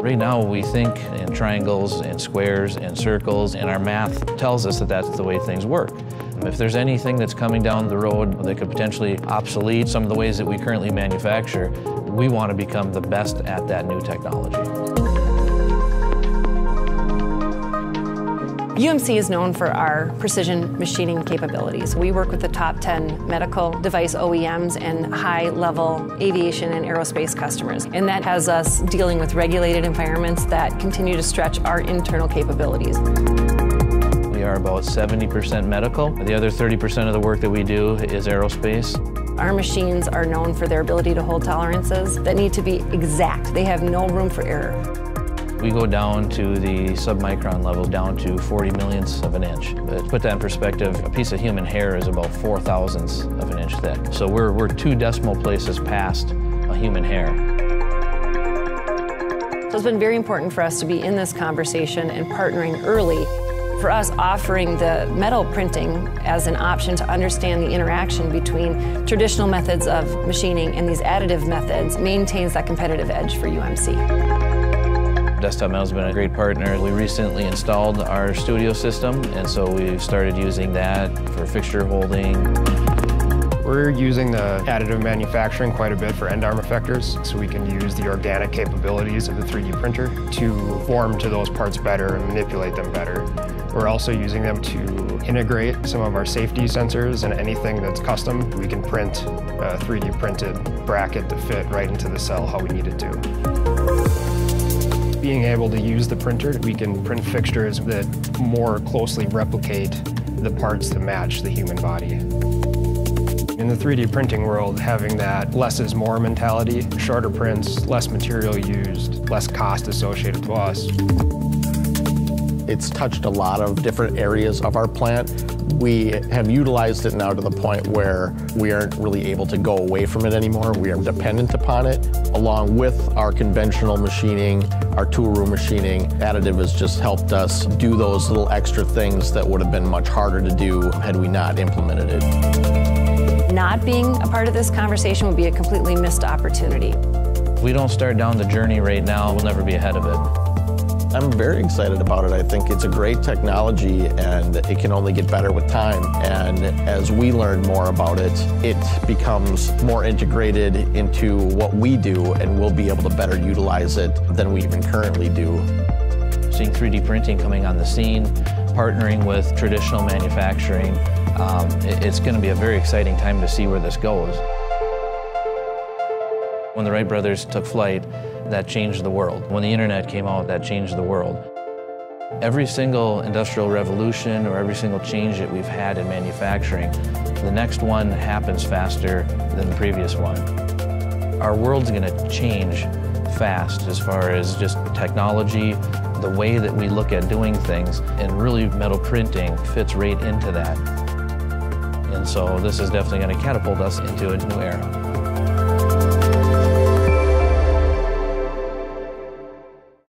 Right now we think in triangles and squares and circles, and our math tells us that that's the way things work. If there's anything that's coming down the road that could potentially obsolete some of the ways that we currently manufacture, we want to become the best at that new technology. UMC is known for our precision machining capabilities. We work with the top 10 medical device OEMs and high-level aviation and aerospace customers. And that has us dealing with regulated environments that continue to stretch our internal capabilities. We are about 70% medical. The other 30% of the work that we do is aerospace. Our machines are known for their ability to hold tolerances that need to be exact. They have no room for error. We go down to the submicron level, down to 40 millionths of an inch. But to put that in perspective, a piece of human hair is about 4 thousandths of an inch thick. So we're 2 decimal places past a human hair. So it's been very important for us to be in this conversation and partnering early. For us, offering the metal printing as an option to understand the interaction between traditional methods of machining and these additive methods maintains that competitive edge for UMC. Desktop Metal's been a great partner. We recently installed our studio system, and so we've started using that for fixture holding. We're using the additive manufacturing quite a bit for end arm effectors, so we can use the organic capabilities of the 3D printer to form to those parts better and manipulate them better. We're also using them to integrate some of our safety sensors, and anything that's custom, we can print a 3D printed bracket to fit right into the cell how we need it to. Being able to use the printer, we can print fixtures that more closely replicate the parts that match the human body. In the 3D printing world, having that less is more mentality, shorter prints, less material used, less cost associated to us. It's touched a lot of different areas of our plant. We have utilized it now to the point where we aren't really able to go away from it anymore. We are dependent upon it. Along with our conventional machining, our tool room machining, additive has just helped us do those little extra things that would have been much harder to do had we not implemented it. Not being a part of this conversation would be a completely missed opportunity. If we don't start down the journey right now, we'll never be ahead of it. I'm very excited about it. I think it's a great technology and it can only get better with time. And as we learn more about it, it becomes more integrated into what we do, and we'll be able to better utilize it than we even currently do. Seeing 3D printing coming on the scene, partnering with traditional manufacturing, it's going to be a very exciting time to see where this goes. When the Wright brothers took flight, that changed the world. When the internet came out, that changed the world. Every single industrial revolution or every single change that we've had in manufacturing, the next one happens faster than the previous one. Our world's going to change fast as far as just technology, the way that we look at doing things, and really metal printing fits right into that. And so this is definitely going to catapult us into a new era.